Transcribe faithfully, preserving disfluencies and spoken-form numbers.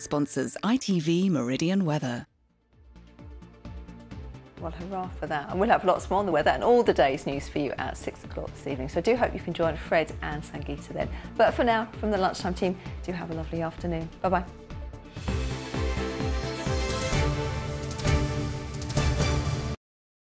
Sponsors I T V Meridian Weather. Well, hurrah for that. And we'll have lots more on the weather and all the day's news for you at six o'clock this evening. So I do hope you can join Fred and Sangeeta then. But for now, from the Lunchtime team, do have a lovely afternoon. Bye-bye.